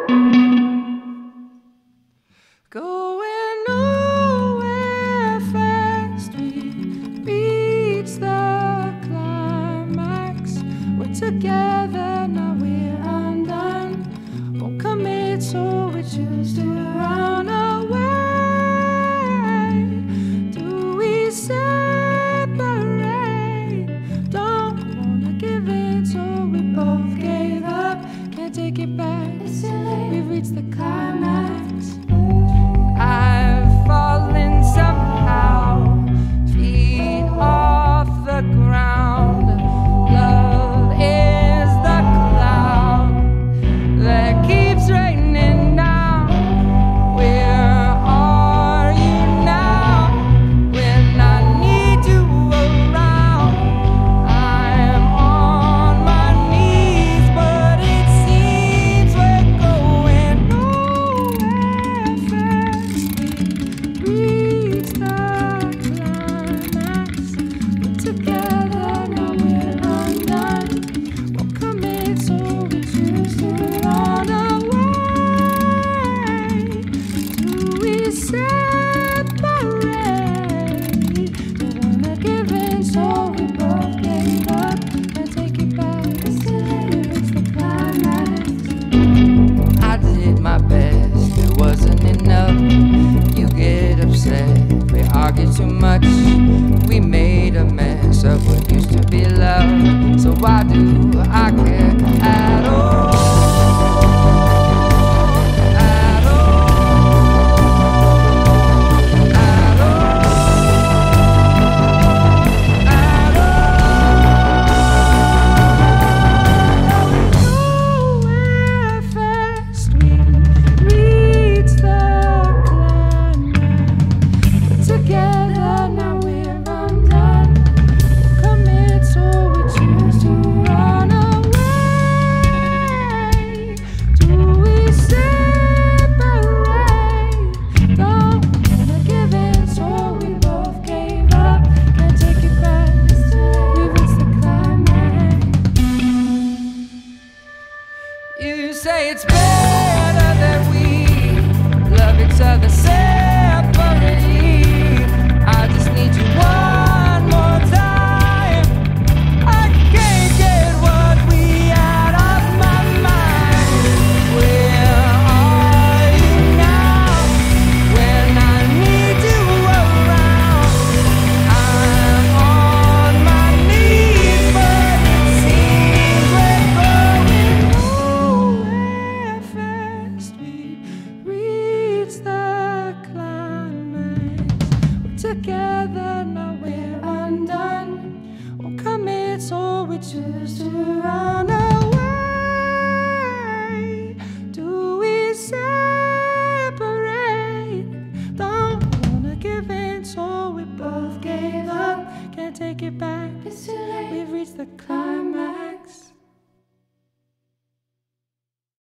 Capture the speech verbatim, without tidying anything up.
Going nowhere fast, we reach the climax. We're together, now we're undone. Won't commit, so we choose to run away. Do we separate? Don't wanna give in, so we both gave up. Can't take it back, we've reached the climax. I've fallen somehow, feet off the ground. Love is the cloud that keeps raining down. Where are you now when I need you around? I'm on my knees, but it seems we're going nowhere fast. We reach the climax. We're together, now we're undone. Won't commit, so we choose to run away. Do we separate? Don't wanna give in, so we both gave up. Can't take it back, we reached the climax. I did my best, it wasn't enough. You get upset, we argue too much. We made a mess of what used to be love. So why do I care at all? At all? At all? At all? Nowhere fast, we reach the climax. Together, now we're undone. Commit, so we choose to run away. Do we separate? Don't wanna give in, so we both gave up. Can't take it back, we've reached the climax. You say it's better that we love each other separately. I just need you one more time. I can't get what we had off my mind. Where are you now when I need you around? I'm on my knees, but it seems we're going nowhere fast. We reach the climax. We're together, now we're undone. Won't commit, so we choose to run away. Do we separate? Don't wanna give in, so we both gave up. Can't take it back, we've reached the climax.